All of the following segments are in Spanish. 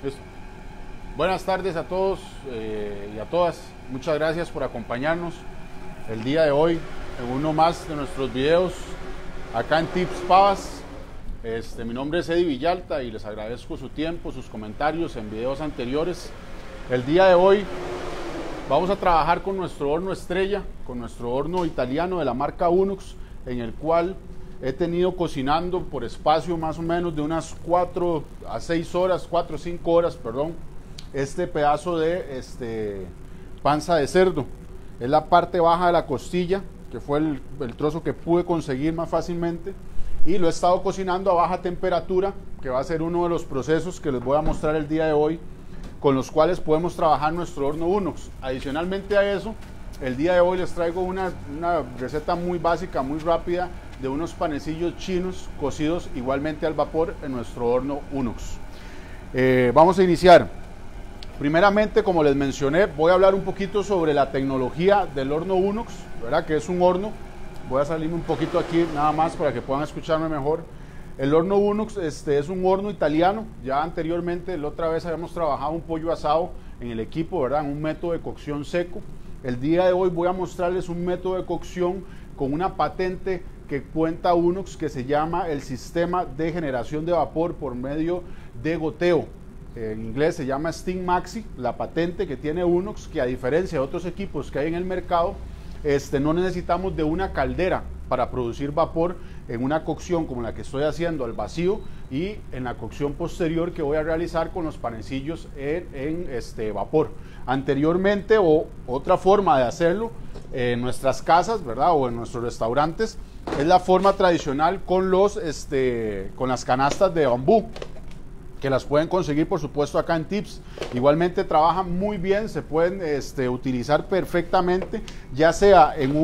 Listo. Buenas tardes a todos y a todas. Muchas gracias por acompañarnos el día de hoy en uno más de nuestros videos acá en Tips Pavas. Mi nombre es Eddie Villalta y les agradezco su tiempo, sus comentarios en videos anteriores. El día de hoy vamos a trabajar con nuestro horno estrella, con nuestro horno italiano de la marca Unox, en el cual he tenido cocinando por espacio más o menos de unas 4 a 6 horas, 4 o 5 horas, perdón, este pedazo de panza de cerdo. Es la parte baja de la costilla, que fue el trozo que pude conseguir más fácilmente, y lo he estado cocinando a baja temperatura, que va a ser uno de los procesos que les voy a mostrar el día de hoy, con los cuales podemos trabajar nuestro horno Unox. Adicionalmente a eso, el día de hoy les traigo una receta muy básica, muy rápida, de unos panecillos chinos cocidos igualmente al vapor en nuestro horno Unox. Vamos a iniciar. Primeramente, como les mencioné, voy a hablar un poquito sobre la tecnología del horno Unox, ¿verdad? Que es un horno. Voy a salirme un poquito aquí nada más para que puedan escucharme mejor. El horno Unox es un horno italiano. Ya anteriormente, la otra vez habíamos trabajado un pollo asado en el equipo, ¿verdad? En un método de cocción seco. El día de hoy voy a mostrarles un método de cocción con una patente que cuenta Unox, que se llama el sistema de generación de vapor por medio de goteo. En inglés se llama Steam Maxi, la patente que tiene Unox, que a diferencia de otros equipos que hay en el mercado, no necesitamos de una caldera para producir vapor en una cocción como la que estoy haciendo al vacío y en la cocción posterior que voy a realizar con los panecillos en vapor. Anteriormente, o otra forma de hacerlo en nuestras casas, ¿verdad? O en nuestros restaurantes, es la forma tradicional con con las canastas de bambú, que las pueden conseguir por supuesto acá en Tips. Igualmente trabajan muy bien, se pueden utilizar perfectamente, ya sea en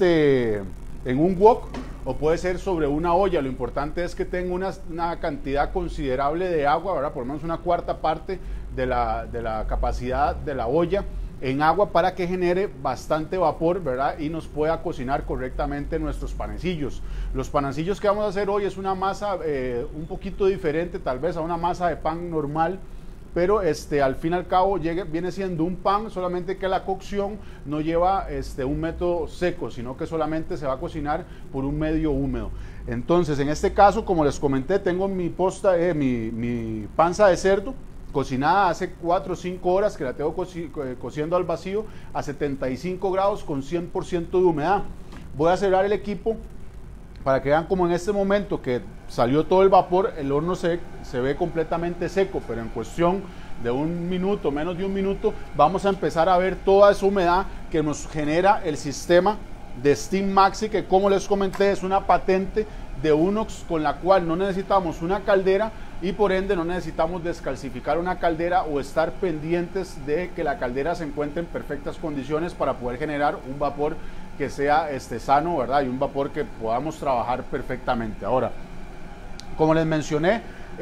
un wok o puede ser sobre una olla. Lo importante es que tenga una cantidad considerable de agua, ¿verdad? Por lo menos una cuarta parte de la capacidad de la olla en agua, para que genere bastante vapor, ¿verdad? Y nos pueda cocinar correctamente nuestros panecillos. Los panecillos que vamos a hacer hoy es una masa un poquito diferente tal vez a una masa de pan normal, pero al fin y al cabo viene siendo un pan, solamente que la cocción no lleva un método seco, sino que solamente se va a cocinar por un medio húmedo. Entonces, en este caso, como les comenté, tengo mi panza de cerdo cocinada hace 4 o 5 horas, que la tengo cociendo al vacío a 75 grados con 100% de humedad. Voy a cerrar el equipo para que vean como en este momento que salió todo el vapor, el horno se ve completamente seco, pero en cuestión de un minuto, menos de un minuto, vamos a empezar a ver toda esa humedad que nos genera el sistema de Steam Maxi, que como les comenté es una patente de Unox con la cual no necesitamos una caldera y por ende no necesitamos descalcificar una caldera o estar pendientes de que la caldera se encuentre en perfectas condiciones para poder generar un vapor que sea sano, ¿verdad? Y un vapor que podamos trabajar perfectamente. Ahora, como les mencioné,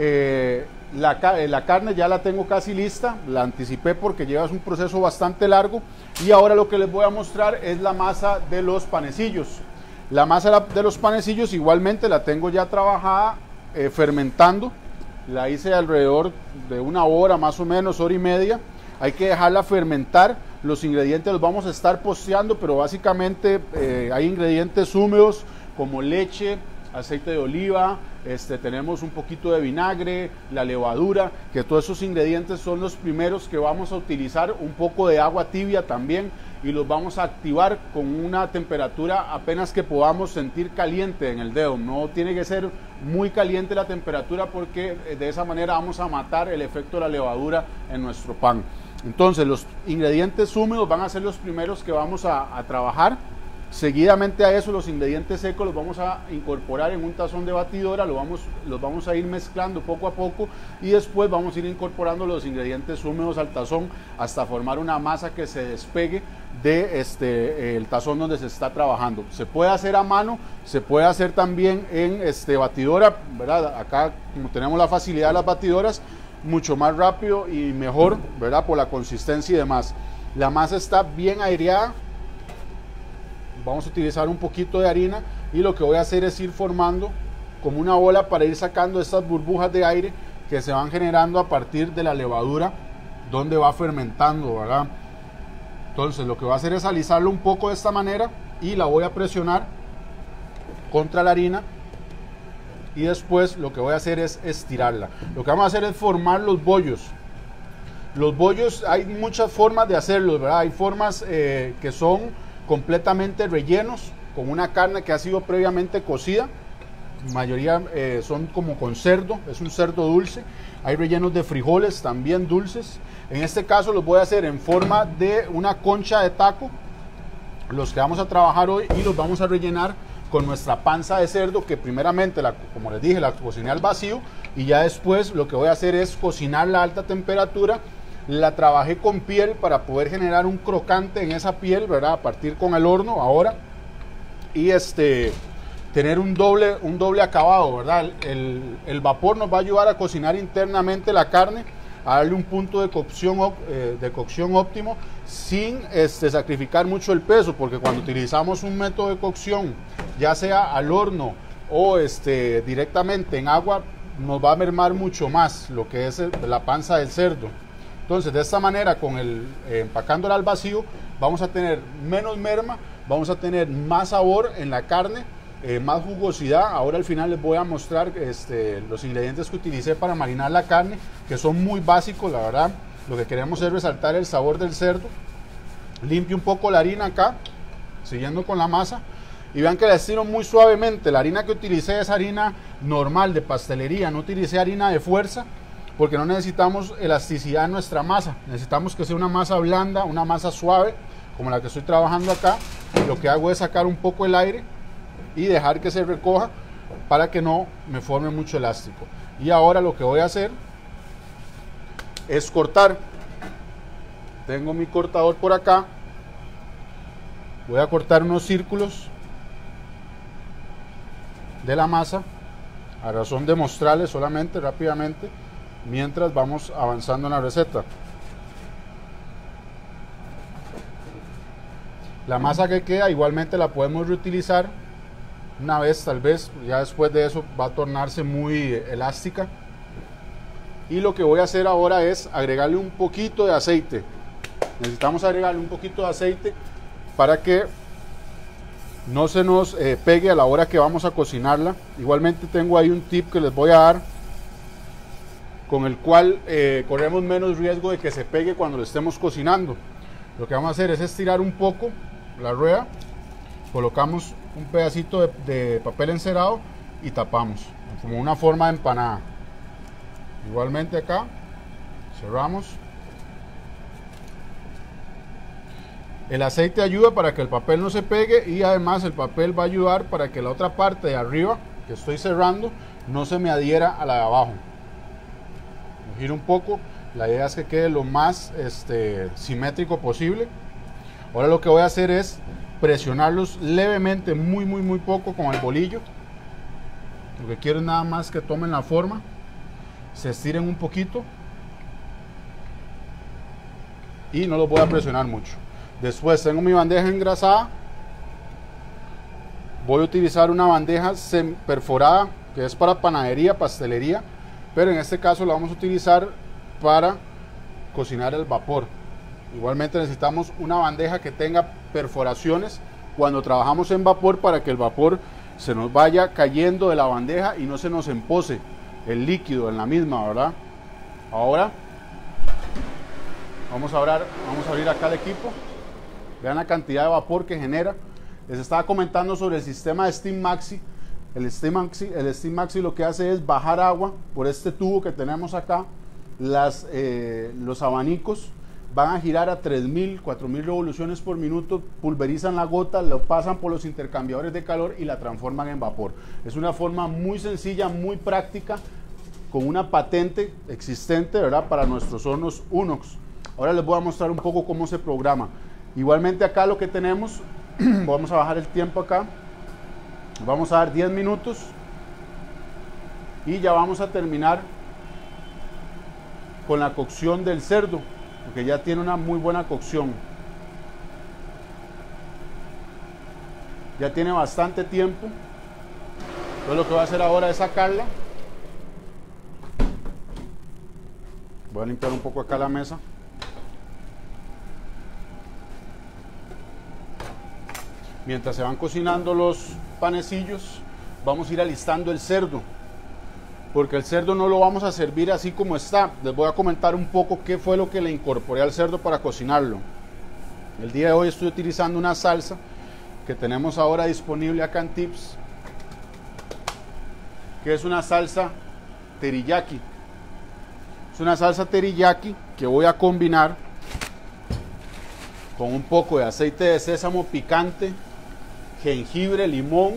la carne ya la tengo casi lista, la anticipé porque lleva un proceso bastante largo, y ahora lo que les voy a mostrar es la masa de los panecillos. La masa de los panecillos igualmente la tengo ya trabajada, fermentando. La hice alrededor de una hora, más o menos, hora y media. Hay que dejarla fermentar. Los ingredientes los vamos a estar posteando, pero básicamente hay ingredientes húmedos como leche, aceite de oliva, tenemos un poquito de vinagre, la levadura, que todos esos ingredientes son los primeros que vamos a utilizar, un poco de agua tibia también, y los vamos a activar con una temperatura apenas que podamos sentir caliente en el dedo. No tiene que ser muy caliente la temperatura, porque de esa manera vamos a matar el efecto de la levadura en nuestro pan. Entonces los ingredientes húmedos van a ser los primeros que vamos a trabajar. Seguidamente a eso, los ingredientes secos los vamos a incorporar en un tazón de batidora, los vamos a ir mezclando poco a poco, y después vamos a ir incorporando los ingredientes húmedos al tazón hasta formar una masa que se despegue de el tazón donde se está trabajando. Se puede hacer a mano, se puede hacer también en batidora, ¿verdad? Acá, como tenemos la facilidad de las batidoras, mucho más rápido y mejor, ¿verdad? Por la consistencia y demás. La masa está bien aireada. Vamos a utilizar un poquito de harina, y lo que voy a hacer es ir formando como una bola para ir sacando estas burbujas de aire que se van generando a partir de la levadura donde va fermentando, ¿verdad? Entonces lo que voy a hacer es alisarlo un poco de esta manera y la voy a presionar contra la harina, y después lo que voy a hacer es estirarla. Lo que vamos a hacer es formar los bollos. Los bollos hay muchas formas de hacerlos, ¿verdad? Hay formas que son completamente rellenos con una carne que ha sido previamente cocida. La mayoría son como con cerdo, es un cerdo dulce. Hay rellenos de frijoles también dulces. En este caso los voy a hacer en forma de una concha de taco, los que vamos a trabajar hoy, y los vamos a rellenar con nuestra panza de cerdo, que primeramente, como les dije, la cociné al vacío, y ya después lo que voy a hacer es cocinarla a alta temperatura. La trabajé con piel para poder generar un crocante en esa piel, ¿verdad? A partir con el horno ahora, y tener un doble acabado, ¿verdad? El vapor nos va a ayudar a cocinar internamente la carne, a darle un punto de cocción óptimo, sin sacrificar mucho el peso, porque cuando utilizamos un método de cocción, ya sea al horno o directamente en agua, nos va a mermar mucho más lo que es la panza del cerdo. Entonces, de esta manera, empacándola al vacío, vamos a tener menos merma, vamos a tener más sabor en la carne, más jugosidad. Ahora al final les voy a mostrar los ingredientes que utilicé para marinar la carne, que son muy básicos, la verdad. Lo que queremos es resaltar el sabor del cerdo. Limpio un poco la harina acá, siguiendo con la masa, y vean que la estiro muy suavemente. La harina que utilicé es harina normal de pastelería, no utilicé harina de fuerza, porque no necesitamos elasticidad en nuestra masa. Necesitamos que sea una masa blanda, una masa suave, como la que estoy trabajando acá. Lo que hago es sacar un poco el aire y dejar que se recoja para que no me forme mucho elástico. Y ahora lo que voy a hacer es cortar. Tengo mi cortador por acá. Voy a cortar unos círculos de la masa, a razón de mostrarles solamente rápidamente mientras vamos avanzando en la receta. La masa que queda igualmente la podemos reutilizar una vez, tal vez, ya después de eso va a tornarse muy elástica. Y lo que voy a hacer ahora es agregarle un poquito de aceite. Necesitamos agregarle un poquito de aceite para que no se nos pegue a la hora que vamos a cocinarla. Igualmente tengo ahí un tip que les voy a dar, con el cual corremos menos riesgo de que se pegue cuando lo estemos cocinando. Lo que vamos a hacer es estirar un poco la rueda, colocamos un pedacito de papel encerado y tapamos, como una forma de empanada. Igualmente acá cerramos. El aceite ayuda para que el papel no se pegue, y además el papel va a ayudar para que la otra parte de arriba que estoy cerrando no se me adhiera a la de abajo. Lo giro un poco, la idea es que quede lo más simétrico posible. Ahora lo que voy a hacer es presionarlos levemente, muy poco, con el bolillo. Lo que quiero es nada más que tomen la forma, se estiren un poquito, y no los voy a presionar mucho. Después tengo mi bandeja engrasada. Voy a utilizar una bandeja perforada, que es para panadería, pastelería, pero en este caso la vamos a utilizar para cocinar el vapor. Igualmente necesitamos una bandeja que tenga perforaciones cuando trabajamos en vapor, para que el vapor se nos vaya cayendo de la bandeja y no se nos empose el líquido en la misma, ¿verdad? Ahora vamos a abrir acá el equipo. Vean la cantidad de vapor que genera. Les estaba comentando sobre el sistema de Steam Maxi. El Steam Maxi lo que hace es bajar agua por este tubo que tenemos acá. Los abanicos van a girar a 3.000, 4.000 revoluciones por minuto, pulverizan la gota, lo pasan por los intercambiadores de calor y la transforman en vapor. Es una forma muy sencilla, muy práctica, con una patente existente, ¿verdad?, para nuestros hornos Unox. Ahora les voy a mostrar un poco cómo se programa. Igualmente acá lo que tenemos, vamos a bajar el tiempo acá, vamos a dar 10 minutos y ya vamos a terminar con la cocción del cerdo, porque ya tiene una muy buena cocción. Ya tiene bastante tiempo. Entonces lo que voy a hacer ahora es sacarla Voy a limpiar un poco acá la mesa. Mientras se van cocinando los panecillos, vamos a ir alistando el cerdo, porque el cerdo no lo vamos a servir así como está. Les voy a comentar un poco qué fue lo que le incorporé al cerdo para cocinarlo. El día de hoy estoy utilizando una salsa que tenemos ahora disponible acá en Tips, que es una salsa teriyaki. Es una salsa teriyaki que voy a combinar con un poco de aceite de sésamo picante, jengibre, limón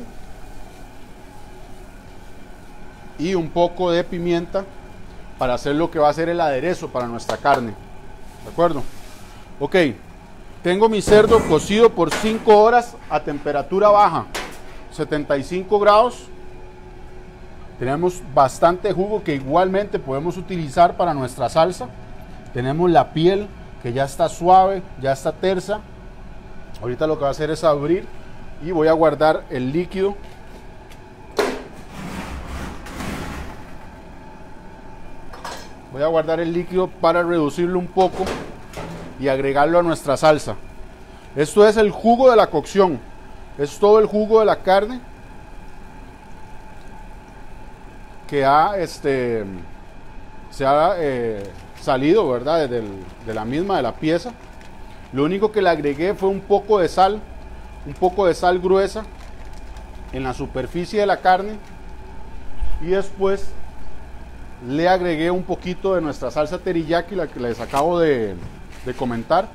y un poco de pimienta para hacer lo que va a ser el aderezo para nuestra carne. ¿De acuerdo? Ok, tengo mi cerdo cocido por 5 horas a temperatura baja, 75 grados. Tenemos bastante jugo que igualmente podemos utilizar para nuestra salsa. Tenemos la piel que ya está suave, ya está tersa. Ahorita lo que voy a hacer es abrir y voy a guardar el líquido. Voy a guardar el líquido para reducirlo un poco y agregarlo a nuestra salsa. Esto es el jugo de la cocción. Es todo el jugo de la carne que se ha salido, ¿verdad? de la pieza. Lo único que le agregué fue un poco de sal gruesa en la superficie de la carne, y después le agregué un poquito de nuestra salsa teriyaki, la que les acabo de comentar.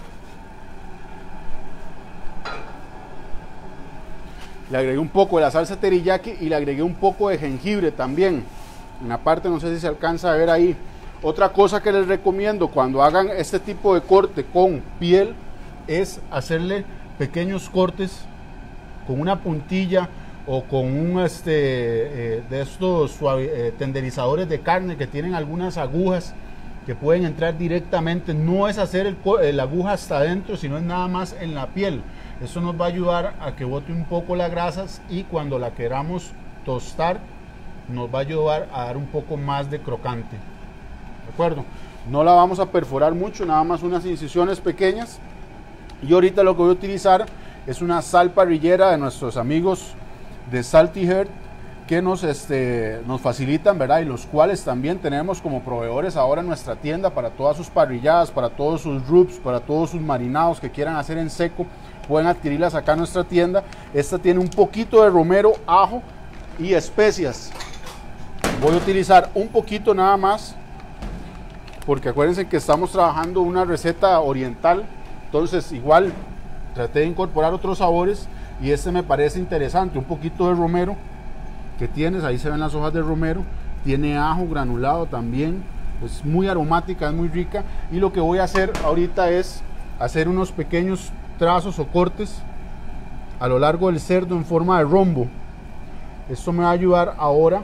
Le agregué un poco de la salsa teriyaki y le agregué un poco de jengibre también. En la parte, no sé si se alcanza a ver ahí. Otra cosa que les recomiendo cuando hagan este tipo de corte con piel es hacerle pequeños cortes con una puntilla o con un de estos tenderizadores de carne que tienen algunas agujas que pueden entrar directamente. No es hacer la aguja hasta adentro, sino es nada más en la piel. Eso nos va a ayudar a que bote un poco las grasas, y cuando la queramos tostar nos va a ayudar a dar un poco más de crocante. ¿De acuerdo? No la vamos a perforar mucho, nada más unas incisiones pequeñas. Y ahorita lo que voy a utilizar es una sal parrillera de nuestros amigos de Salty Earth, que nos facilitan, ¿verdad? Y los cuales también tenemos como proveedores ahora en nuestra tienda para todas sus parrilladas, para todos sus rubs, para todos sus marinados que quieran hacer en seco. Pueden adquirirlas acá en nuestra tienda. Esta tiene un poquito de romero, ajo y especias. Voy a utilizar un poquito nada más, porque acuérdense que estamos trabajando una receta oriental. Entonces igual traté de incorporar otros sabores, y este me parece interesante. Un poquito de romero que tienes, ahí se ven las hojas de romero. Tiene ajo granulado también. Es muy aromática, es muy rica. Y lo que voy a hacer ahorita es hacer unos pequeños trazos o cortes a lo largo del cerdo en forma de rombo. Esto me va a ayudar ahora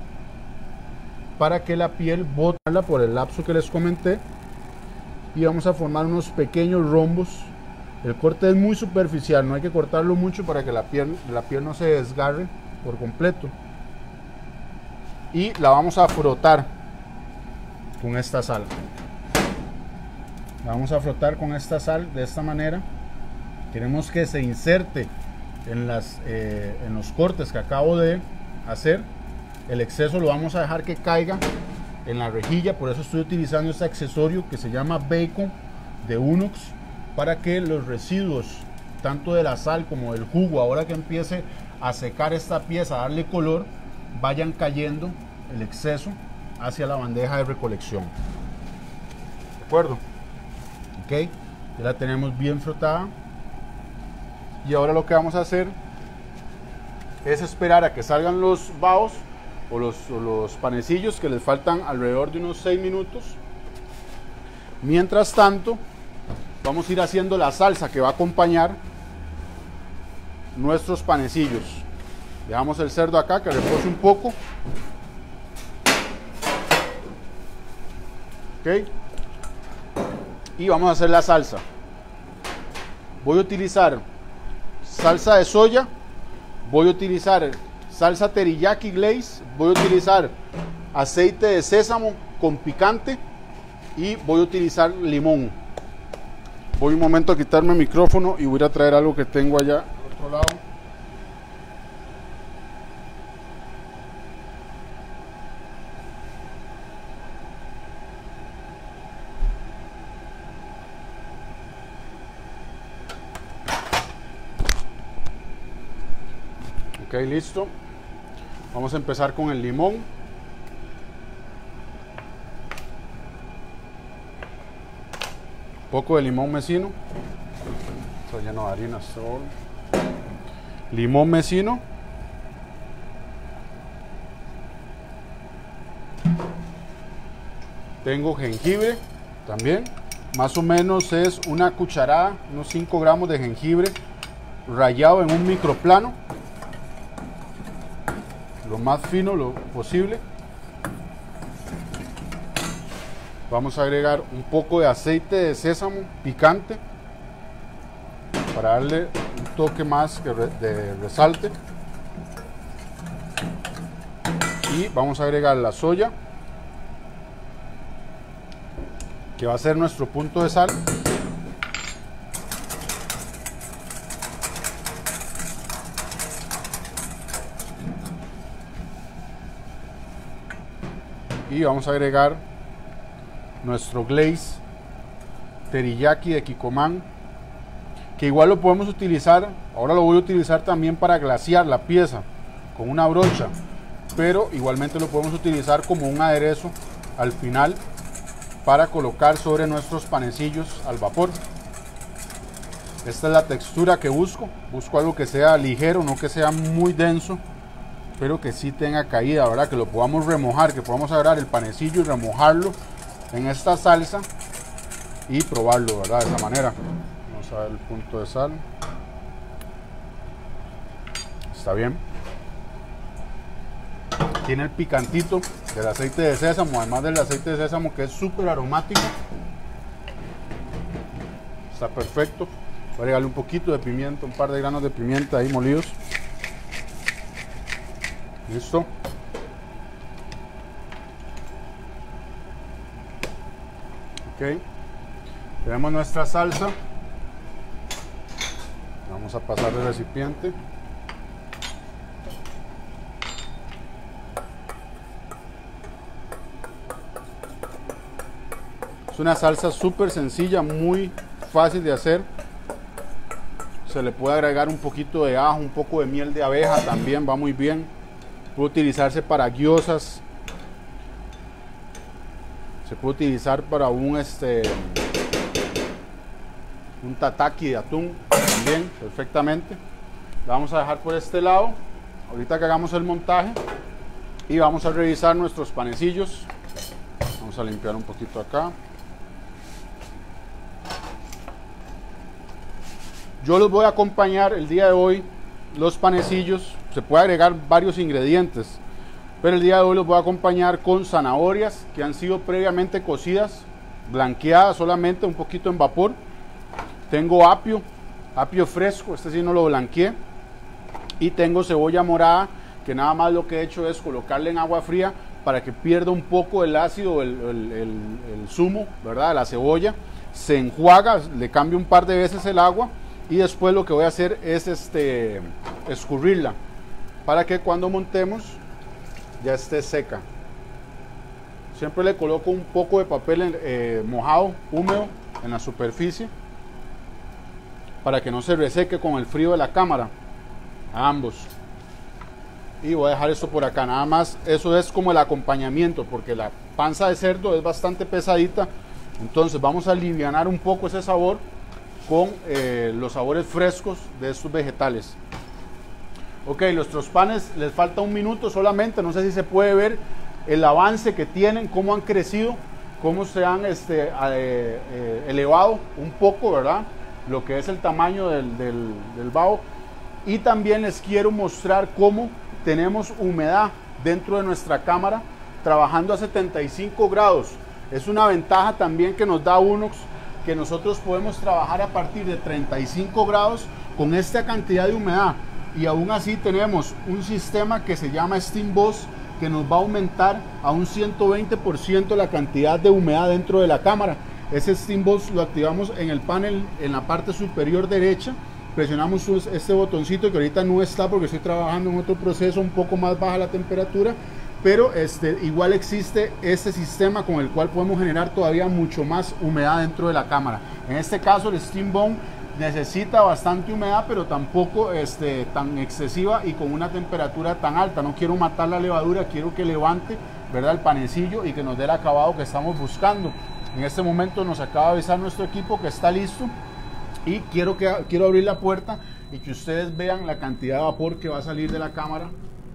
para que la piel botarla por el lapso que les comenté, y vamos a formar unos pequeños rombos. El corte es muy superficial, no hay que cortarlo mucho para que la piel no se desgarre por completo. Y la vamos a frotar con esta sal. La vamos a frotar con esta sal de esta manera. Queremos que se inserte en los cortes que acabo de hacer. El exceso lo vamos a dejar que caiga en la rejilla, por eso estoy utilizando este accesorio que se llama bacon de Unox, para que los residuos tanto de la sal como del jugo, ahora que empiece a secar esta pieza, a darle color, vayan cayendo el exceso hacia la bandeja de recolección. ¿De acuerdo? Ok, ya la tenemos bien frotada, y ahora lo que vamos a hacer es esperar a que salgan los baos o los panecillos, que les faltan alrededor de unos 6 minutos. Mientras tanto, vamos a ir haciendo la salsa que va a acompañar nuestros panecillos. Dejamos el cerdo acá que repose un poco. Ok. Y vamos a hacer la salsa. Voy a utilizar salsa de soya, voy a utilizar salsa teriyaki glaze, voy a utilizar aceite de sésamo con picante, y voy a utilizar limón. Voy un momento a quitarme el micrófono y voy a traer algo que tengo allá al otro lado. Ok, listo. Vamos a empezar con el limón. Poco de limón mecino. Está lleno de harina. Limón mecino. Tengo jengibre también. Más o menos es una cucharada, unos 5 gramos de jengibre rallado en un microplano. Lo más fino lo posible. Vamos a agregar un poco de aceite de sésamo picante para darle un toque más de resalte. Y vamos a agregar la soya, que va a ser nuestro punto de sal. Y vamos a agregar nuestro glaze teriyaki de Kikkoman, que igual lo podemos utilizar, ahora lo voy a utilizar también para glasear la pieza con una brocha, pero igualmente lo podemos utilizar como un aderezo al final para colocar sobre nuestros panecillos al vapor. Esta es la textura que busco algo que sea ligero, no que sea muy denso, pero que sí tenga caída, ¿verdad? Que lo podamos remojar, que podamos agarrar el panecillo y remojarlo en esta salsa y probarlo, ¿verdad? De esa manera. Vamos a ver el punto de sal. Está bien. Tiene el picantito del aceite de sésamo, además del aceite de sésamo, que es súper aromático. Está perfecto. Voy a agregarle un poquito de pimienta, un par de granos de pimienta ahí molidos. Listo. Ok. Tenemos nuestra salsa. Vamos a pasar el recipiente. Es una salsa súper sencilla, muy fácil de hacer. Se le puede agregar un poquito de ajo, un poco de miel de abeja, también va muy bien. Puede utilizarse para gyozas. Se puede utilizar para un tataki de atún también, perfectamente. La vamos a dejar por este lado, ahorita que hagamos el montaje. Y vamos a revisar nuestros panecillos. Vamos a limpiar un poquito acá. Yo los voy a acompañar el día de hoy, los panecillos. Se puede agregar varios ingredientes, pero el día de hoy los voy a acompañar con zanahorias que han sido previamente cocidas, blanqueadas solamente, un poquito en vapor. Tengo apio fresco, este sí no lo blanqueé. Y tengo cebolla morada, que nada más lo que he hecho es colocarle en agua fría para que pierda un poco el ácido, el zumo, ¿verdad?, de la cebolla. Se enjuaga, le cambio un par de veces el agua y después lo que voy a hacer es escurrirla para que cuando montemos ya esté seca. Siempre le coloco un poco de papel mojado, húmedo, en la superficie para que no se reseque con el frío de la cámara a ambos. Y voy a dejar esto por acá, nada más. Eso es como el acompañamiento, porque la panza de cerdo es bastante pesadita, entonces vamos a alivianar un poco ese sabor con los sabores frescos de estos vegetales. Ok, nuestros panes les falta un minuto solamente. No sé si se puede ver el avance que tienen, cómo han crecido, cómo se han elevado un poco, ¿verdad?, lo que es el tamaño del bao. Y también les quiero mostrar cómo tenemos humedad dentro de nuestra cámara trabajando a 75 grados. Es una ventaja también que nos da Unox, que nosotros podemos trabajar a partir de 35 grados con esta cantidad de humedad. Y aún así tenemos un sistema que se llama Steam Boss, que nos va a aumentar a un 120% la cantidad de humedad dentro de la cámara. Ese Steam Boss lo activamos en el panel en la parte superior derecha. Presionamos este botoncito que ahorita no está porque estoy trabajando en otro proceso un poco más baja la temperatura, pero igual existe este sistema con el cual podemos generar todavía mucho más humedad dentro de la cámara. En este caso el Steam Bone necesita bastante humedad, pero tampoco tan excesiva y con una temperatura tan alta. No quiero matar la levadura, quiero que levante, ¿verdad?, el panecillo y que nos dé el acabado que estamos buscando. En este momento nos acaba de avisar nuestro equipo que está listo y quiero abrir la puerta y que ustedes vean la cantidad de vapor que va a salir de la cámara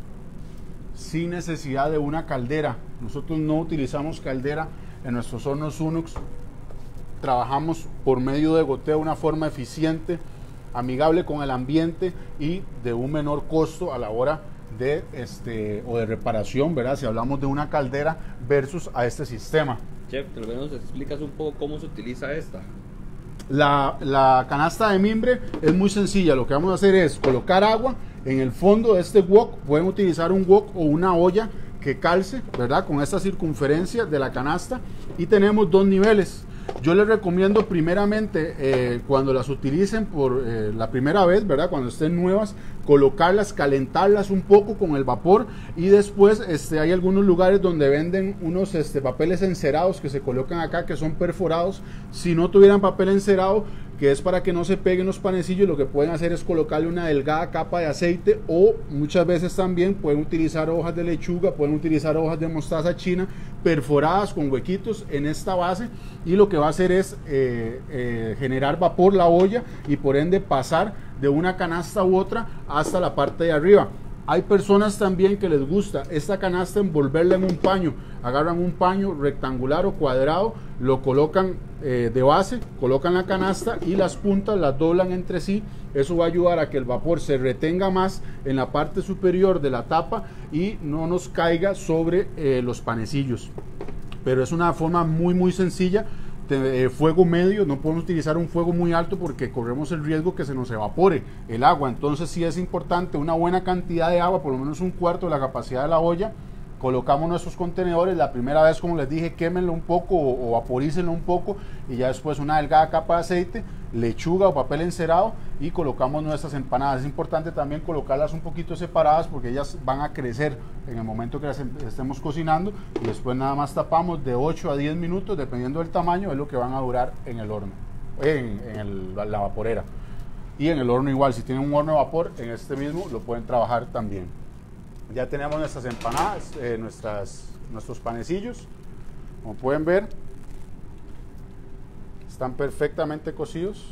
sin necesidad de una caldera. Nosotros no utilizamos caldera en nuestros hornos Unox. Trabajamos por medio de goteo de una forma eficiente, amigable con el ambiente y de un menor costo a la hora de o de reparación, ¿verdad? Si hablamos de una caldera versus a este sistema. Chef, tal vez nos explicas un poco cómo se utiliza esta. La canasta de mimbre es muy sencilla. Lo que vamos a hacer es colocar agua en el fondo de este wok. Pueden utilizar un wok o una olla que calce, ¿verdad?, con esta circunferencia de la canasta, y tenemos dos niveles. Yo les recomiendo primeramente cuando las utilicen por la primera vez, ¿verdad?, cuando estén nuevas, colocarlas, calentarlas un poco con el vapor, y después hay algunos lugares donde venden unos papeles encerados que se colocan acá, que son perforados. Si no tuvieran papel encerado, que es para que no se peguen los panecillos, lo que pueden hacer es colocarle una delgada capa de aceite, o muchas veces también pueden utilizar hojas de lechuga, pueden utilizar hojas de mostaza china perforadas con huequitos en esta base, y lo que va a hacer es generar vapor la olla y por ende pasar de una canasta u otra hasta la parte de arriba. Hay personas también que les gusta esta canasta envolverla en un paño. Agarran un paño rectangular o cuadrado, lo colocan de base, colocan la canasta y las puntas las doblan entre sí. Eso va a ayudar a que el vapor se retenga más en la parte superior de la tapa y no nos caiga sobre los panecillos. Pero es una forma muy sencilla. Fuego medio, no podemos utilizar un fuego muy alto porque corremos el riesgo que se nos evapore el agua. Entonces sí es importante una buena cantidad de agua, por lo menos un cuarto de la capacidad de la olla. Colocamos nuestros contenedores, la primera vez, como les dije, quémenlo un poco o vaporícenlo un poco, y ya después una delgada capa de aceite, lechuga o papel encerado, y colocamos nuestras empanadas. Es importante también colocarlas un poquito separadas porque ellas van a crecer en el momento que las estemos cocinando, y después nada más tapamos de 8 a 10 minutos, dependiendo del tamaño, es lo que van a durar en el horno, la vaporera. Y en el horno igual, si tienen un horno de vapor, en este mismo lo pueden trabajar también. Ya tenemos nuestras empanadas, nuestros panecillos. Como pueden ver, están perfectamente cocidos,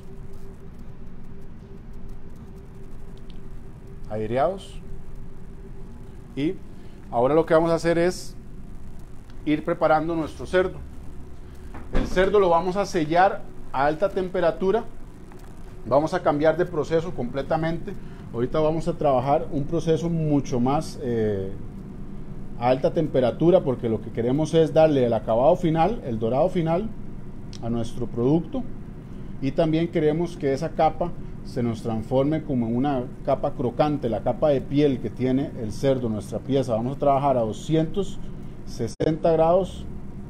aireados. Y ahora lo que vamos a hacer es ir preparando nuestro cerdo. El cerdo lo vamos a sellar a alta temperatura. Vamos a cambiar de proceso completamente. Ahorita vamos a trabajar un proceso mucho más a alta temperatura, porque lo que queremos es darle el acabado final, el dorado final a nuestro producto, y también queremos que esa capa se nos transforme como en una capa crocante, la capa de piel que tiene el cerdo, nuestra pieza. Vamos a trabajar a 260 grados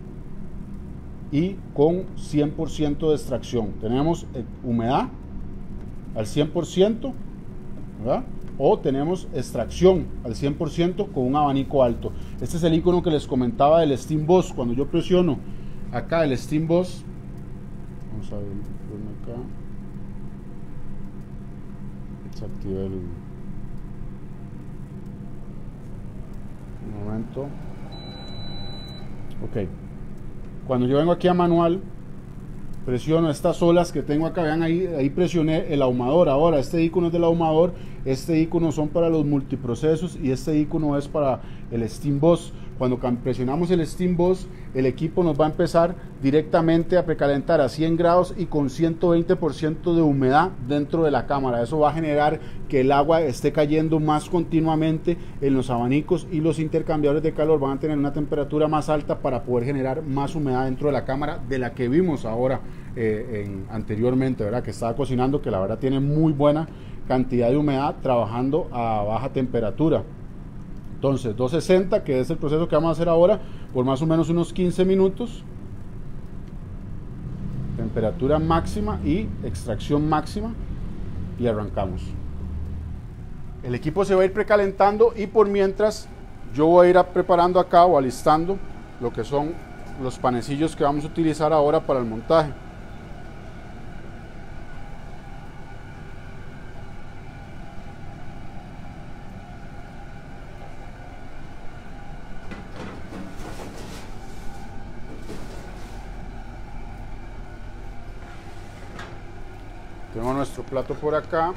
y con 100% de extracción. Tenemos humedad al 100%, ¿verdad? O tenemos extracción al 100% con un abanico alto. Este es el icono que les comentaba del Steam Boss. Cuando yo presiono acá el Steam Boss, vamos a ver acá, desactivé un momento. Ok, cuando yo vengo aquí a manual, presiono estas olas que tengo acá, vean ahí presioné el ahumador. Ahora este icono es del ahumador, este icono son para los multiprocesos y este icono es para el Steam Boss. Cuando presionamos el Steam Boss, el equipo nos va a empezar directamente a precalentar a 100 grados y con 120% de humedad dentro de la cámara. Eso va a generar que el agua esté cayendo más continuamente en los abanicos, y los intercambiadores de calor van a tener una temperatura más alta para poder generar más humedad dentro de la cámara de la que vimos ahora anteriormente, ¿verdad? Que estaba cocinando, que la verdad tiene muy buena cantidad de humedad trabajando a baja temperatura. Entonces 260, que es el proceso que vamos a hacer ahora, por más o menos unos 15 minutos. Temperatura máxima y extracción máxima. Y arrancamos. El equipo se va a ir precalentando y por mientras yo voy a ir preparando acá o alistando lo que son los panecillos que vamos a utilizar ahora para el montaje. Tengo nuestro plato por acá.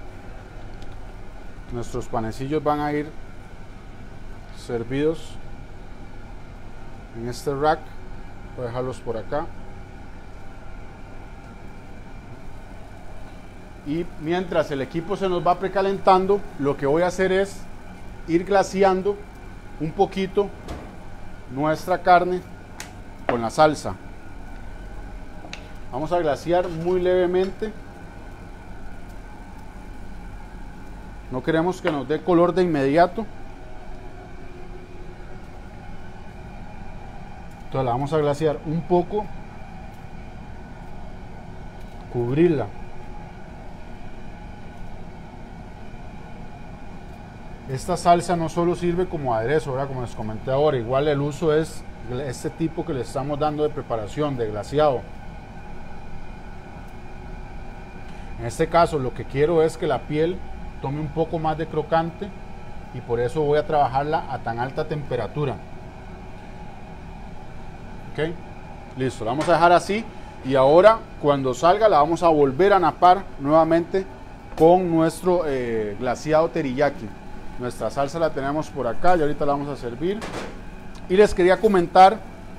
Nuestros panecillos van a ir servidos en este rack. Voy a dejarlos por acá. Y mientras el equipo se nos va precalentando, lo que voy a hacer es ir glaseando un poquito nuestra carne con la salsa. Vamos a glasear muy levemente. No queremos que nos dé color de inmediato. Entonces la vamos a glasear un poco. Cubrirla. Esta salsa no solo sirve como aderezo, ¿verdad? Como les comenté ahora, igual el uso es este tipo que le estamos dando de preparación, de glaseado. En este caso lo que quiero es que la piel tome un poco más de crocante y por eso voy a trabajarla a tan alta temperatura. Ok, listo, la vamos a dejar así y ahora cuando salga la vamos a volver a napar nuevamente con nuestro glaseado teriyaki. Nuestra salsa la tenemos por acá y ahorita la vamos a servir. Y les quería comentar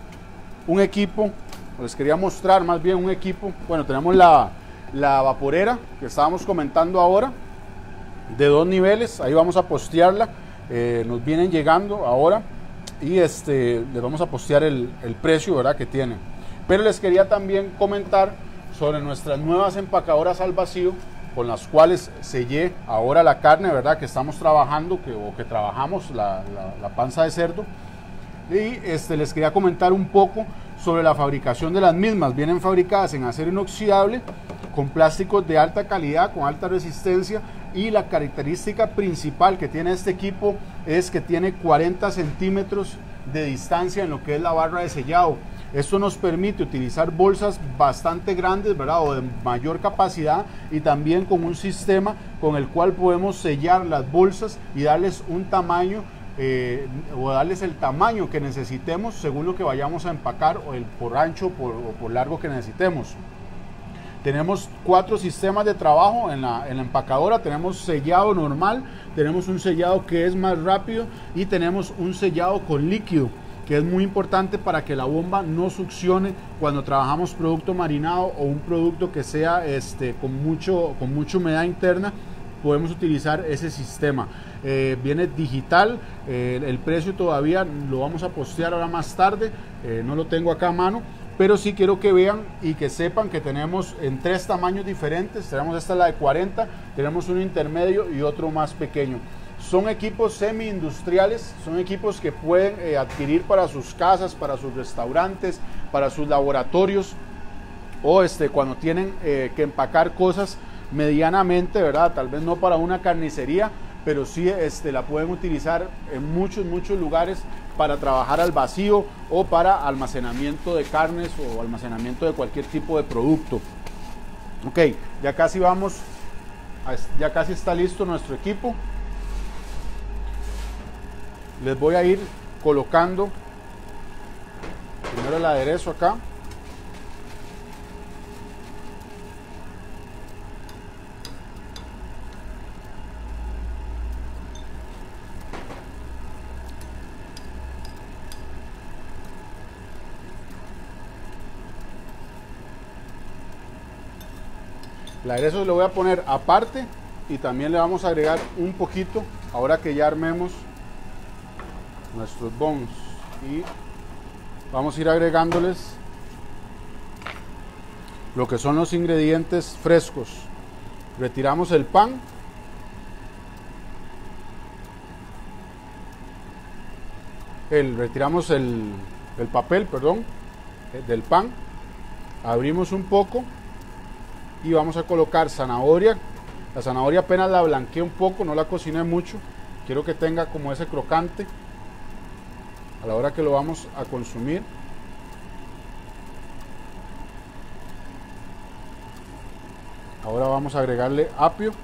un equipo, les quería mostrar más bien un equipo. Bueno, tenemos la vaporera que estábamos comentando ahora, de 2 niveles, ahí vamos a postearla, nos vienen llegando ahora y les vamos a postear el precio, ¿verdad?, que tiene. Pero les quería también comentar sobre nuestras nuevas empacadoras al vacío, con las cuales sellé ahora la carne, ¿verdad?, que estamos trabajando, que trabajamos la panza de cerdo. Y les quería comentar un poco sobre la fabricación de las mismas. Vienen fabricadas en acero inoxidable, con plásticos de alta calidad, con alta resistencia, y la característica principal que tiene este equipo es que tiene 40 centímetros de distancia en lo que es la barra de sellado. Esto nos permite utilizar bolsas bastante grandes, ¿verdad?, o de mayor capacidad, y también con un sistema con el cual podemos sellar las bolsas y darles un tamaño o darles el tamaño que necesitemos según lo que vayamos a empacar, o por ancho o por largo que necesitemos. Tenemos 4 sistemas de trabajo en la empacadora. Tenemos sellado normal, tenemos un sellado que es más rápido y tenemos un sellado con líquido, que es muy importante para que la bomba no succione cuando trabajamos producto marinado o un producto que sea con mucha humedad interna. Podemos utilizar ese sistema. Viene digital, el precio todavía lo vamos a postear ahora más tarde, no lo tengo acá a mano, pero sí quiero que vean y que sepan que tenemos en 3 tamaños diferentes. Tenemos esta, la de 40, tenemos uno intermedio y otro más pequeño. Son equipos semi-industriales, son equipos que pueden adquirir para sus casas, para sus restaurantes, para sus laboratorios, o cuando tienen que empacar cosas medianamente, ¿verdad? Tal vez no para una carnicería, pero sí la pueden utilizar en muchos lugares para trabajar al vacío o para almacenamiento de carnes o almacenamiento de cualquier tipo de producto. Ok, ya casi vamos, ya casi está listo nuestro equipo. Les voy a ir colocando primero el aderezo acá. El aderezo lo voy a poner aparte y también le vamos a agregar un poquito ahora que ya armemos nuestros bones, y vamos a ir agregándoles lo que son los ingredientes frescos. Retiramos el pan retiramos el papel, perdón, del pan, abrimos un poco y vamos a colocar zanahoria. La zanahoria apenas la blanqueé un poco, no la cociné mucho, quiero que tenga como ese crocante a la hora que lo vamos a consumir. Ahora vamos a agregarle apio.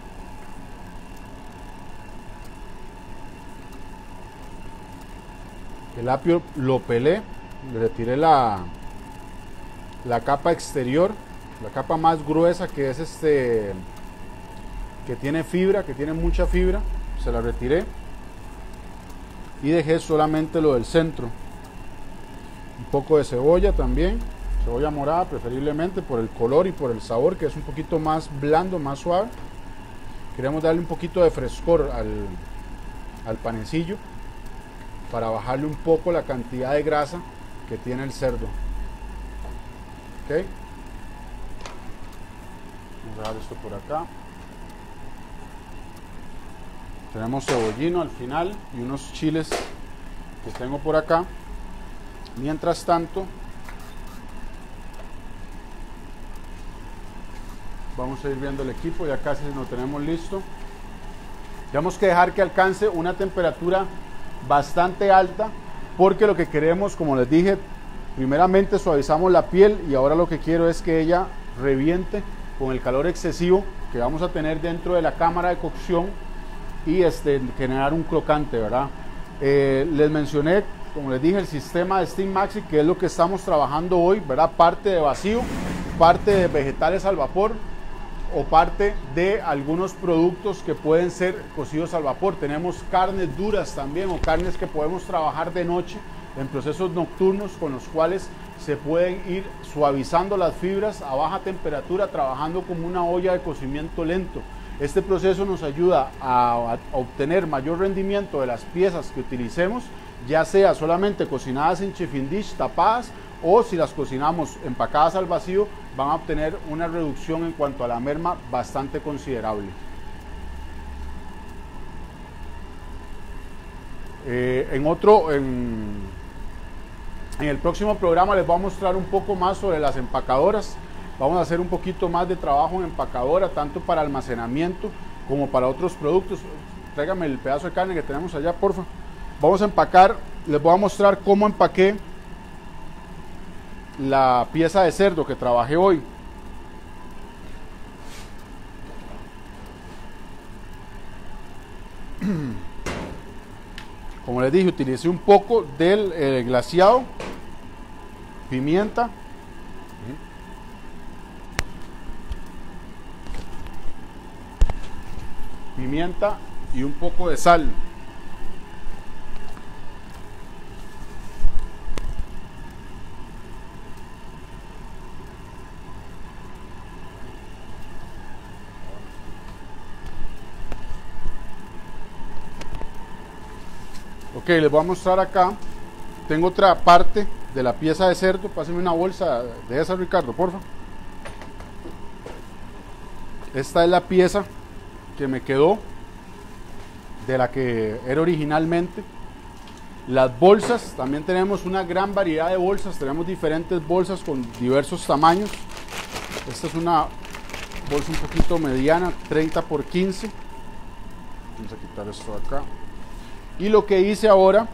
El apio lo pelé, le retiré la capa exterior, la capa más gruesa, que es que tiene fibra, que tiene mucha fibra, se la retiré y dejé solamente lo del centro. Un poco de cebolla también, cebolla morada preferiblemente por el color y por el sabor, que es un poquito más blando, más suave. Queremos darle un poquito de frescor al panecillo para bajarle un poco la cantidad de grasa que tiene el cerdo. Ok, vamos a dejar esto por acá. Tenemos cebollino al final y unos chiles que tengo por acá. Mientras tanto, vamos a ir viendo el equipo, ya casi lo tenemos listo. Tenemos que dejar que alcance una temperatura bastante alta, porque lo que queremos, como les dije, primeramente suavizamos la piel y ahora lo que quiero es que ella reviente con el calor excesivo que vamos a tener dentro de la cámara de cocción y generar un crocante, ¿verdad? Les mencioné, como les dije, el sistema de Steam Maxi, que es lo que estamos trabajando hoy, ¿verdad? Parte de vacío, parte de vegetales al vapor o parte de algunos productos que pueden ser cocidos al vapor. Tenemos carnes duras también, o carnes que podemos trabajar de noche en procesos nocturnos, con los cuales se pueden ir suavizando las fibras a baja temperatura, trabajando como una olla de cocimiento lento. Este proceso nos ayuda a obtener mayor rendimiento de las piezas que utilicemos, ya sea solamente cocinadas en chefing dish, tapadas, o si las cocinamos empacadas al vacío, van a obtener una reducción en cuanto a la merma bastante considerable. En el próximo programa les voy a mostrar un poco más sobre las empacadoras. Vamos a hacer un poquito más de trabajo en empacadora, tanto para almacenamiento como para otros productos. Tráigame el pedazo de carne que tenemos allá, porfa. Vamos a empacar, les voy a mostrar cómo empaqué la pieza de cerdo que trabajé hoy. Como les dije, utilicé un poco del glaseado, pimienta, y un poco de sal. Ok, les voy a mostrar acá. Tengo otra parte de la pieza de cerdo. Pásame una bolsa de esa, Ricardo, porfa. Esta es la pieza que me quedó de la que era originalmente. Las bolsas, también tenemos una gran variedad de bolsas. Tenemos diferentes bolsas con diversos tamaños. Esta es una bolsa un poquito mediana, 30 por 15. Vamos a quitar esto de acá. Y lo que hice ahora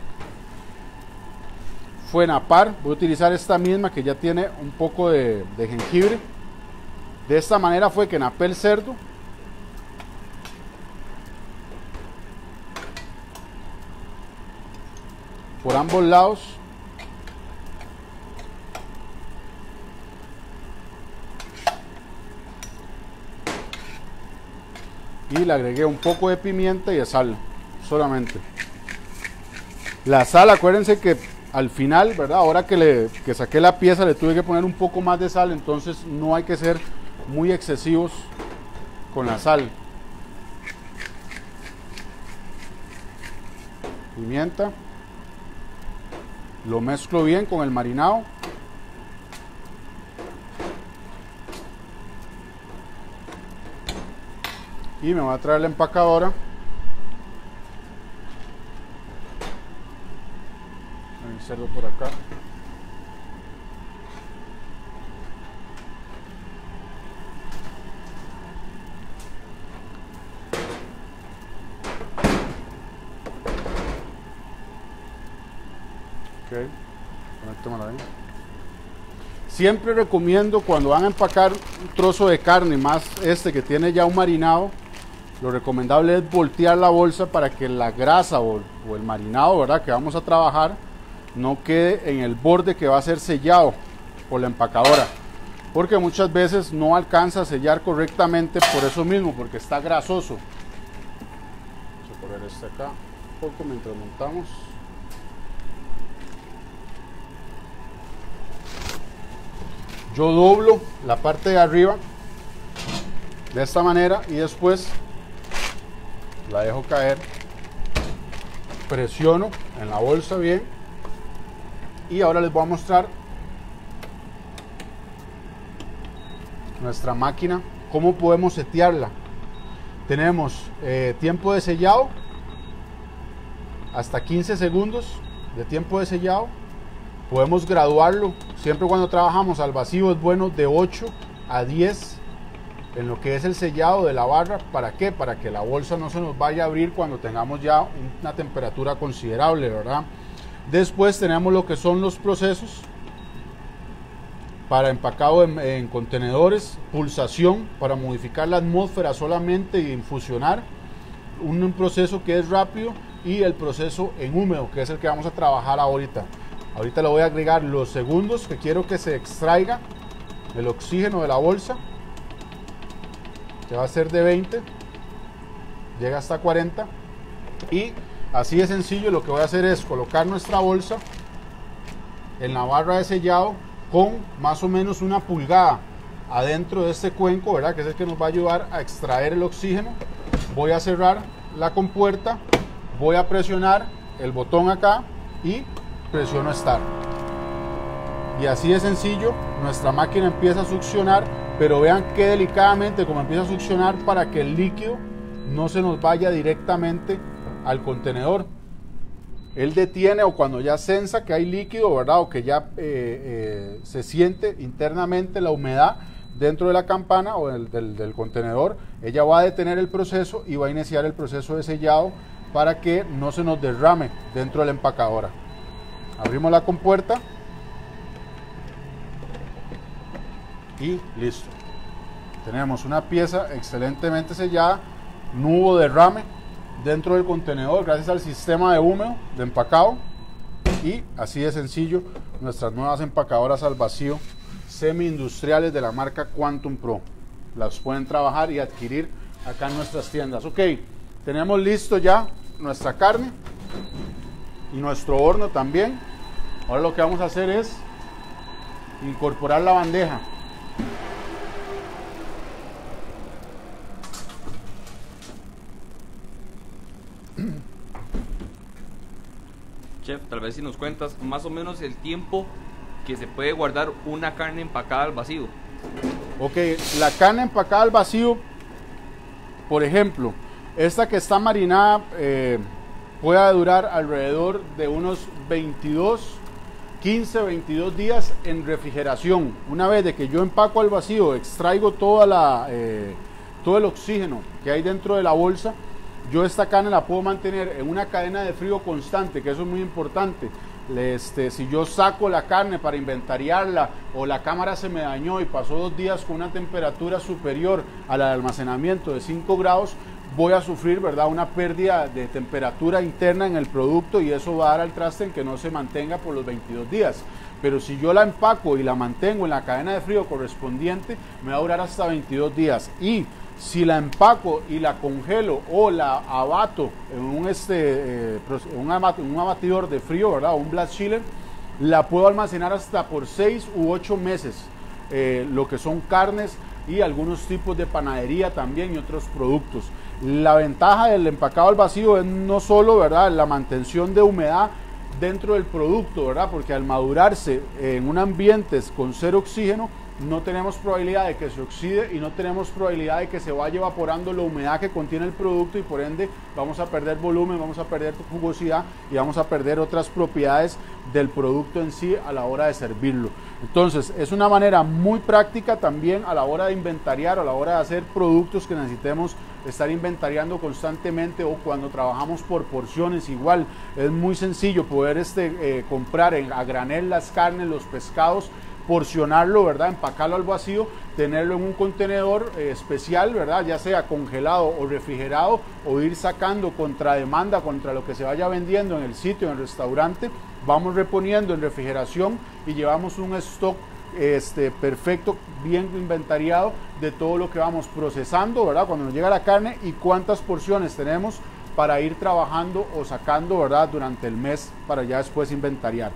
fue napar. Voy a utilizar esta misma que ya tiene un poco de jengibre. De esta manera fue que napé el cerdo. Por ambos lados. Y le agregué un poco de pimienta y de sal. Solamente la sal, acuérdense que al final, ¿verdad? Ahora que saqué la pieza, le tuve que poner un poco más de sal, entonces no hay que ser muy excesivos con la sal. Pimienta, lo mezclo bien con el marinado. Y me voy a traer la empacadora. cerdo por acá. Ok, conéctamela ahí. Siempre recomiendo cuando van a empacar un trozo de carne, más este que tiene ya un marinado, lo recomendable es voltear la bolsa para que la grasa o el marinado, ¿verdad?, que vamos a trabajar no quede en el borde que va a ser sellado por la empacadora, porque muchas veces no alcanza a sellar correctamente por eso mismo, porque está grasoso. Vamos a poner este acá un poco mientras montamos. Yo doblo la parte de arriba de esta manera y después la dejo caer, presiono en la bolsa bien y ahora les voy a mostrar nuestra máquina, cómo podemos setearla. Tenemos tiempo de sellado, hasta 15 segundos de tiempo de sellado. Podemos graduarlo, siempre cuando trabajamos al vacío es bueno de 8 a 10 en lo que es el sellado de la barra. ¿Para qué? Para que la bolsa no se nos vaya a abrir cuando tengamos ya una temperatura considerable, ¿verdad? Después tenemos lo que son los procesos para empacado en contenedores, pulsación para modificar la atmósfera solamente y infusionar, un proceso que es rápido, y el proceso en húmedo, que es el que vamos a trabajar ahorita. Ahorita le voy a agregar los segundos que quiero que se extraiga el oxígeno de la bolsa, que va a ser de 20, llega hasta 40, y así de sencillo. Lo que voy a hacer es colocar nuestra bolsa en la barra de sellado con más o menos 1 pulgada adentro de este cuenco, ¿verdad?, que es el que nos va a ayudar a extraer el oxígeno. Voy a cerrar la compuerta, voy a presionar el botón acá y presiono Start, y así de sencillo nuestra máquina empieza a succionar, pero vean qué delicadamente como empieza a succionar para que el líquido no se nos vaya directamente al contenedor. Él detiene, o cuando ya sensa que hay líquido, ¿verdad?, o que ya se siente internamente la humedad dentro de la campana o del contenedor, ella va a detener el proceso y va a iniciar el proceso de sellado para que no se nos derrame dentro de la empacadora. Abrimos la compuerta y listo. Tenemos una pieza excelentemente sellada, no hubo derrame dentro del contenedor gracias al sistema de húmedo de empacado, y así de sencillo nuestras nuevas empacadoras al vacío semi-industriales de la marca Quantum Pro. Las pueden trabajar y adquirir acá en nuestras tiendas. Ok, tenemos listo ya nuestra carne y nuestro horno también. Ahora lo que vamos a hacer es incorporar la bandeja. Chef, tal vez si nos cuentas más o menos el tiempo que se puede guardar una carne empacada al vacío. Ok, la carne empacada al vacío, por ejemplo, esta que está marinada puede durar alrededor de unos 15 22 días en refrigeración. Una vez de que yo empaco al vacío, extraigo todo el oxígeno que hay dentro de la bolsa, yo esta carne la puedo mantener en una cadena de frío constante, que eso es muy importante. Si yo saco la carne para inventariarla, o la cámara se me dañó y pasó 2 días con una temperatura superior a la de almacenamiento de 5 grados, voy a sufrir, ¿verdad?, una pérdida de temperatura interna en el producto, y eso va a dar al traste en que no se mantenga por los 22 días. Pero si yo la empaco y la mantengo en la cadena de frío correspondiente, me va a durar hasta 22 días. Y si la empaco y la congelo o la abato en un abatidor de frío, ¿verdad?, o un blast chiller, la puedo almacenar hasta por 6 u 8 meses, lo que son carnes y algunos tipos de panadería también y otros productos. La ventaja del empacado al vacío es no solo, ¿verdad?, la mantención de humedad dentro del producto, ¿verdad? Porque al madurarse en un ambiente con cero oxígeno, no tenemos probabilidad de que se oxide y no tenemos probabilidad de que se vaya evaporando la humedad que contiene el producto, y por ende vamos a perder volumen, vamos a perder jugosidad y vamos a perder otras propiedades del producto en sí a la hora de servirlo. Entonces es una manera muy práctica también a la hora de inventariar, a la hora de hacer productos que necesitemos estar inventariando constantemente, o cuando trabajamos por porciones. Igual es muy sencillo poder comprar a granel las carnes, los pescados, porcionarlo, ¿verdad? Empacarlo al vacío, tenerlo en un contenedor especial, ¿verdad? Ya sea congelado o refrigerado, o ir sacando contra demanda, contra lo que se vaya vendiendo en el sitio, en el restaurante. Vamos reponiendo en refrigeración y llevamos un stock perfecto, bien inventariado de todo lo que vamos procesando, ¿verdad? Cuando nos llega la carne, y cuántas porciones tenemos para ir trabajando o sacando, ¿verdad? Durante el mes, para ya después inventariar.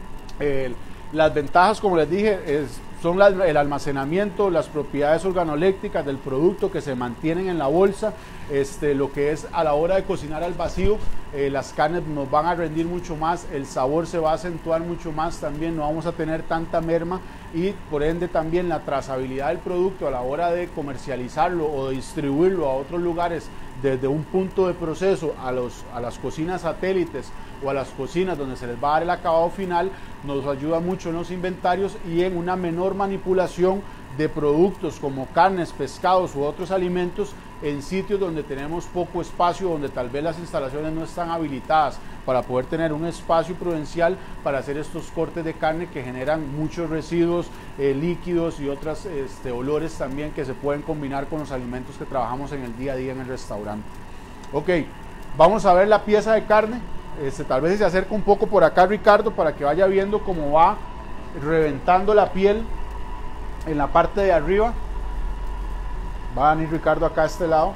Las ventajas, como les dije, son el almacenamiento, las propiedades organolépticas del producto que se mantienen en la bolsa, lo que es a la hora de cocinar al vacío, las carnes nos van a rendir mucho más, el sabor se va a acentuar mucho más también, no vamos a tener tanta merma, y por ende también la trazabilidad del producto a la hora de comercializarlo o de distribuirlo a otros lugares, desde un punto de proceso a las cocinas satélites o a las cocinas donde se les va a dar el acabado final, nos ayuda mucho en los inventarios y en una menor manipulación de productos como carnes, pescados u otros alimentos en sitios donde tenemos poco espacio, donde tal vez las instalaciones no están habilitadas para poder tener un espacio prudencial para hacer estos cortes de carne que generan muchos residuos, líquidos y otros olores también que se pueden combinar con los alimentos que trabajamos en el día a día en el restaurante. Ok, vamos a ver la pieza de carne. Tal vez se acerca un poco por acá Ricardo para que vaya viendo cómo va reventando la piel en la parte de arriba. Va a venir Ricardo acá a este lado.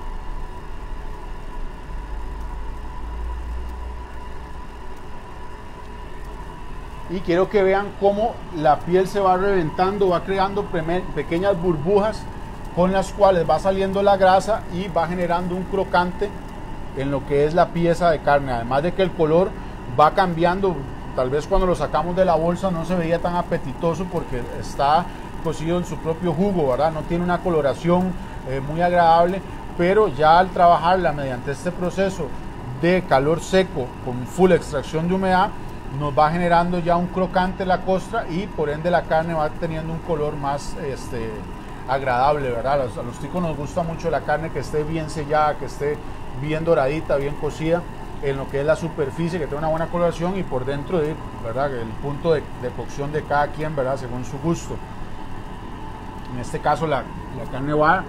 Y quiero que vean cómo la piel se va reventando, va creando pequeñas burbujas con las cuales va saliendo la grasa y va generando un crocante en lo que es la pieza de carne. Además de que el color va cambiando, tal vez cuando lo sacamos de la bolsa no se veía tan apetitoso porque está cocido en su propio jugo, ¿verdad? No tiene una coloración muy agradable, pero ya al trabajarla mediante este proceso de calor seco con full extracción de humedad, nos va generando ya un crocante la costra y por ende la carne va teniendo un color más agradable, ¿verdad? A los ticos nos gusta mucho la carne que esté bien sellada, que esté bien doradita, bien cocida en lo que es la superficie, que tenga una buena coloración, y por dentro, ¿verdad? El punto de cocción de cada quien, ¿verdad? Según su gusto. En este caso la carne va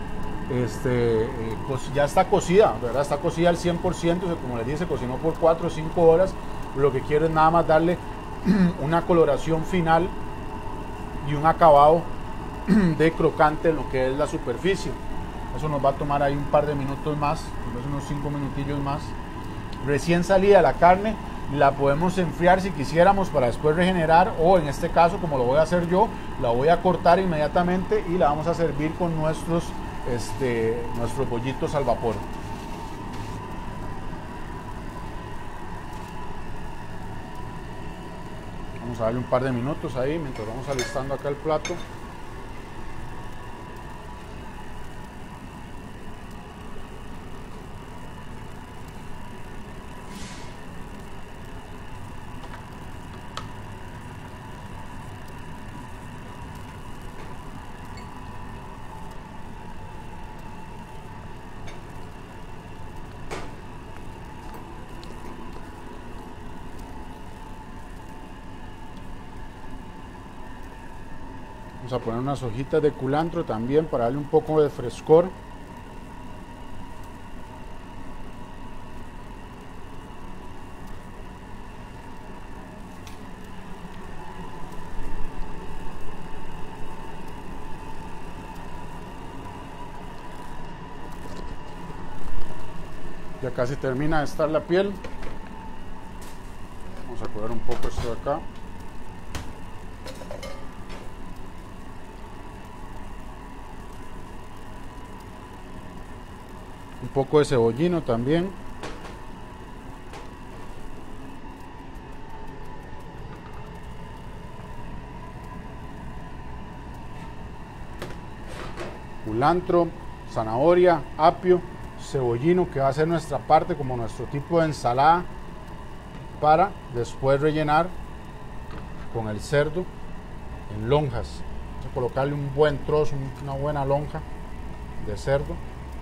ya está cocida, ¿verdad? Está cocida al 100%, como les dije, se cocinó por 4 o 5 horas. Lo que quiero es nada más darle una coloración final y un acabado de crocante en lo que es la superficie. Eso nos va a tomar ahí un par de minutos más, unos 5 minutillos más. Recién salida la carne la podemos enfriar si quisiéramos para después regenerar, o en este caso, como lo voy a hacer yo, la voy a cortar inmediatamente y la vamos a servir con nuestros bollitos al vapor. Vamos a darle un par de minutos ahí mientras vamos alistando acá el plato. Vamos a poner unas hojitas de culantro también para darle un poco de frescor. Ya casi termina de estar la piel. Vamos a coger un poco esto de acá. Un poco de cebollino también. culantro, zanahoria, apio, cebollino, que va a ser nuestra parte como nuestro tipo de ensalada, para después rellenar con el cerdo en lonjas. Vamos a colocarle un buen trozo, una buena lonja de cerdo.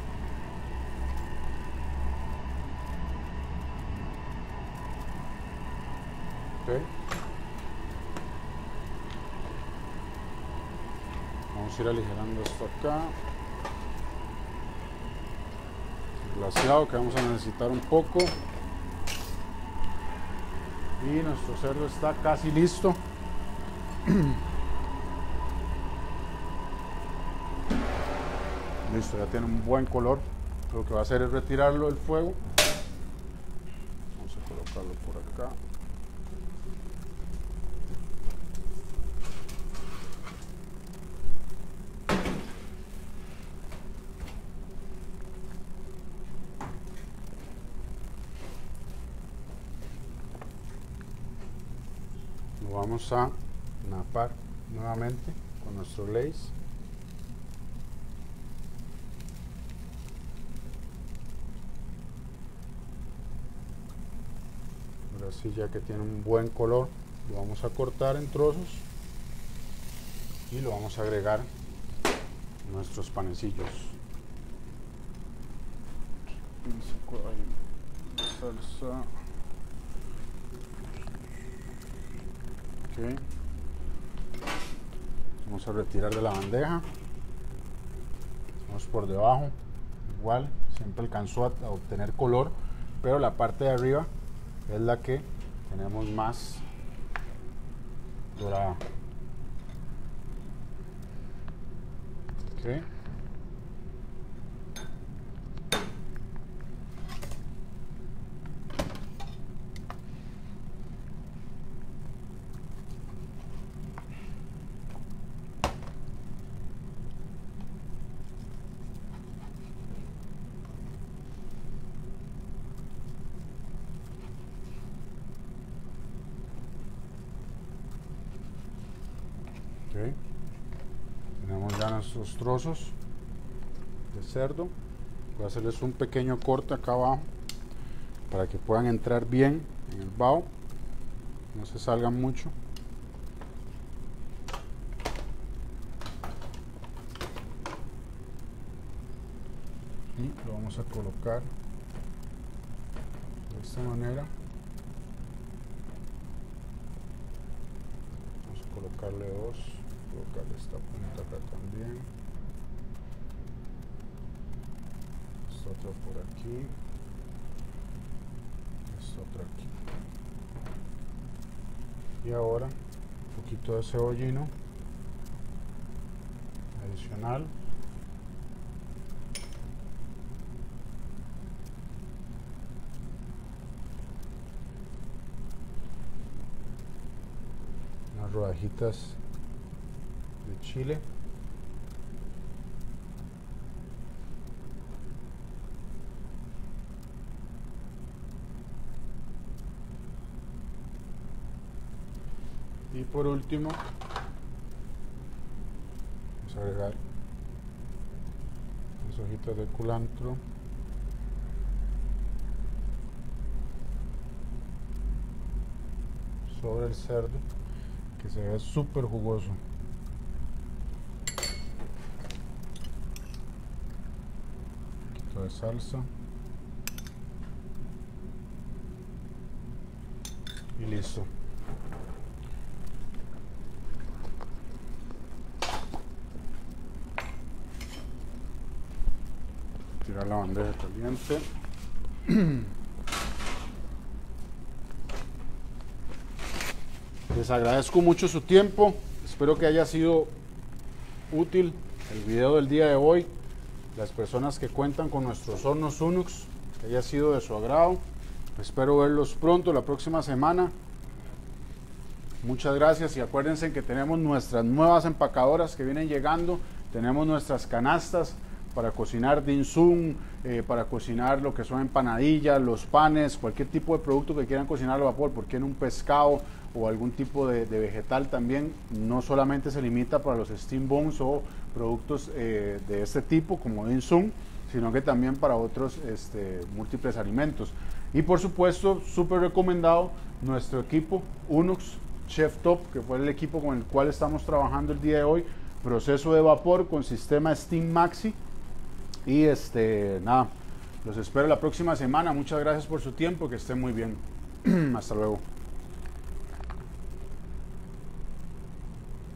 Okay. Vamos a ir aligerando esto acá. El glaseado, que vamos a necesitar un poco. Y nuestro cerdo está casi listo. Listo, ya tiene un buen color. Lo que va a hacer es retirarlo del fuego. Vamos a colocarlo por acá. Lo vamos a napar nuevamente con nuestro glaze. Ahora sí, ya que tiene un buen color, lo vamos a cortar en trozos y lo vamos a agregar a nuestros panecillos. Salsa. Okay. Vamos a retirar de la bandeja. Vamos por debajo, igual, siempre alcanzó a obtener color, pero la parte de arriba es la que tenemos más dorada. Okay. Okay. Tenemos ya nuestros trozos de cerdo. Voy a hacerles un pequeño corte acá abajo para que puedan entrar bien en el bao, no se salgan mucho. Y lo vamos a colocar de esta manera. Vamos a colocarle dos. Colocarle esta punta acá también, esta otra por aquí, esta otra aquí, y ahora un poquito de cebollino adicional, unas rodajitas de chile, y por último vamos a agregar unas hojitas de culantro, sobre el cerdo, que se ve súper jugoso. De salsa y listo. Tirar la bandeja caliente. Les agradezco mucho su tiempo, espero que haya sido útil el video del día de hoy. Las personas que cuentan con nuestros hornos UNUX, que haya sido de su agrado. Espero verlos pronto, la próxima semana. Muchas gracias y acuérdense que tenemos nuestras nuevas empacadoras que vienen llegando. Tenemos nuestras canastas para cocinar dim sum, para cocinar lo que son empanadillas, los panes, cualquier tipo de producto que quieran cocinar al vapor, porque en un pescado o algún tipo de vegetal también, no solamente se limita para los steam bones o productos de este tipo como Insum, sino que también para otros múltiples alimentos. Y por supuesto, súper recomendado nuestro equipo Unox Chef Top, que fue el equipo con el cual estamos trabajando el día de hoy, proceso de vapor con sistema Steam Maxi. Y nada, los espero la próxima semana. Muchas gracias por su tiempo, que estén muy bien. Hasta luego.